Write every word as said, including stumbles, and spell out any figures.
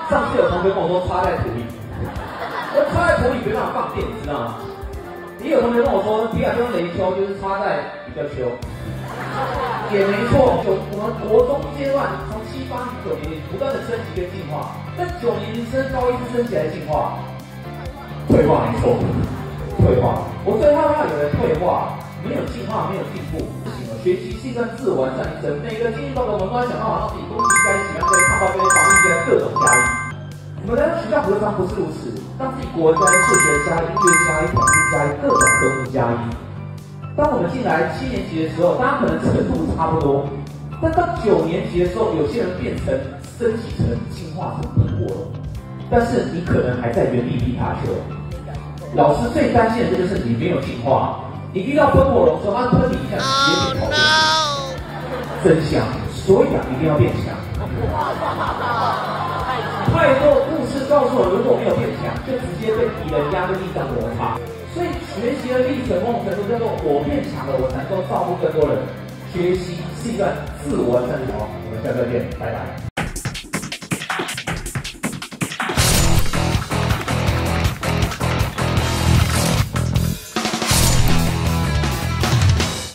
上次有同学跟我说插在土里，我插在土里没办法放电，你知道吗？也有同学跟我说皮卡丘雷丘就是插在比较丘，也没错。就我们国中阶段从七八九年级不断的升级跟进化，但九年级升高一是升级还是进化？退化没错，退化。我最害怕有人退化，没有进化，没有进步。学习是一段自我完善一生，每个进入到我们都要想办法让自己攻击该喜欢该抗暴该防御该各种加一。我们来到学校何尝不是如此？让自己国文加一、数学加一、音乐加一、统计加一，各种科目加一。当我们进来七年级的时候，大家可能程度差不多，但到九年级的时候，有些人变成升级成进化成喷火龙，但是你可能还在原地皮卡丘。老师最担心的就是你没有进化。你遇到喷火龙，说他喷你一下，直接变头了。真香，所以啊，一定要变强。太多故事告诉我，如果没有变强，就直接被敌人压在地上摩擦。所以学习的历程，某种程度叫做我变强了，我才能够照顾更多人。学习是一段自我完善的过程。我们下次再见，拜拜。